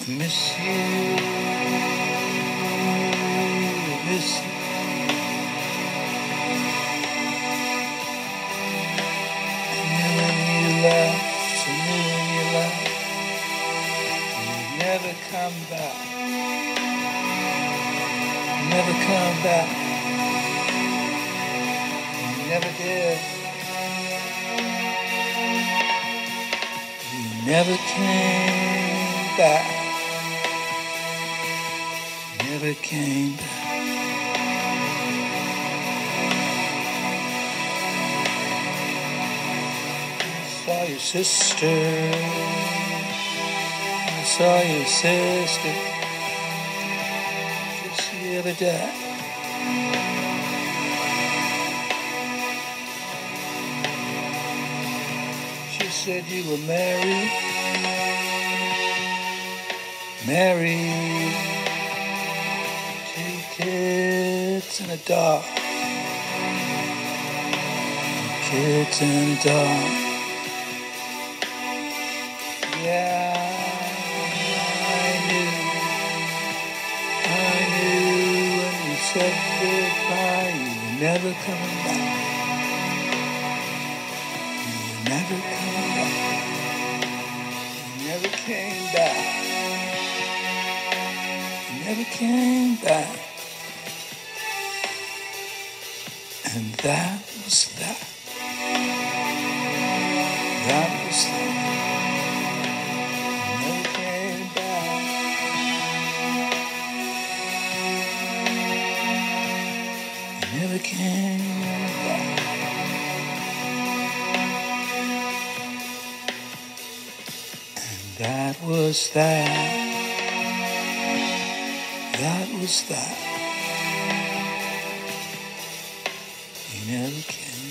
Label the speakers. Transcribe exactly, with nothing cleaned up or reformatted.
Speaker 1: Miss you, miss you. And when you left, and when you left, you never come back, never come back, you never did, you never came back. Never came back. I saw your sister. I saw your sister just the other day. She said you were married. Married. Kids and a dog. Kids and a dog. Yeah, I knew. I knew when we said goodbye, you were never coming back. You were never coming back. You never came back. You never came back. And that was that. That was that. You never came back. You never came back. And that was that. That was that. You never came.